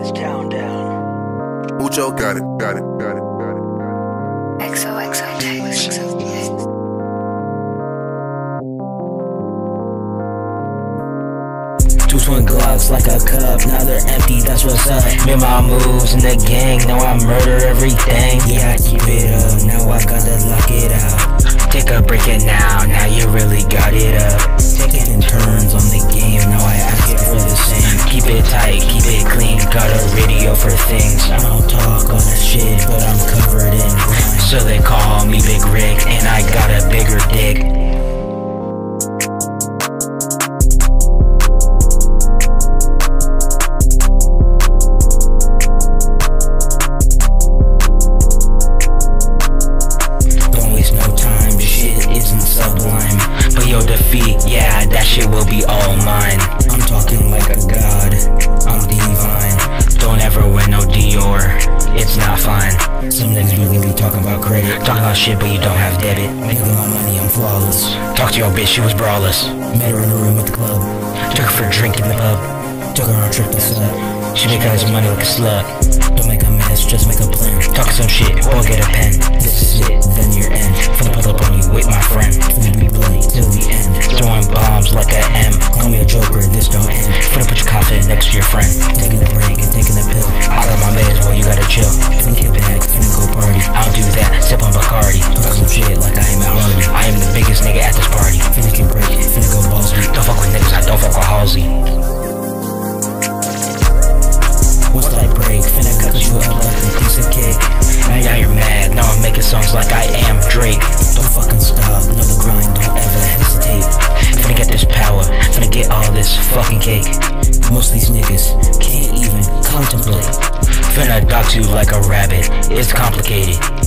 Ujo got it. XOXO text. Two twin Glocks like a cup, now they're empty, that's what's up. Made my moves in the gang, now I murder everything. Yeah, I keep it up, now I gotta lock it out. Take a break it now you really got it up. Taking turns on the game, now I ask it for the same. Keep it tight, keep it clean, got a radio for things. I don't talk on that shit, but I'm covered in grime. So they call me Big Rick, and I got a bigger dick. Defeat, yeah, that shit will be all mine. I'm talking like a god, I'm divine. Don't ever wear no Dior, it's not fine. Some niggas really be talking about credit, talking about shit but you don't have debit. Making my money, I'm flawless. Talk to your bitch, she was brawless. Met her in the room at the club, took her for a drink in the pub. Took her on a trip to set. She make her money like a slut. Don't make a mess, just make a plan. Talk some shit, or get a pen. This is it, then your end. Finna pull up on you, wait my friend. Finna be bloody till the end. Throwing bombs like a M. Call me a joker, this don't end. Finna put your coffin next to your friend. Taking the break and taking the pill. I got my meds, well you gotta chill. Finna get back, finna go party. I don't do that, sip on Bacardi. Talk some shit like I am at Harley. I am the biggest nigga at this party. Finna get break, finna go balls deep. Don't fuck with niggas, I don't fuck with Halsey. Once I break, finna cut you up like a piece of cake. Now you're mad, now I'm making songs like I am Drake. Don't fucking stop, know the grind, don't ever hesitate. Finna get this power, finna get all this fucking cake. Most of these niggas can't even contemplate. Finna dox you like a rabbit, it's complicated.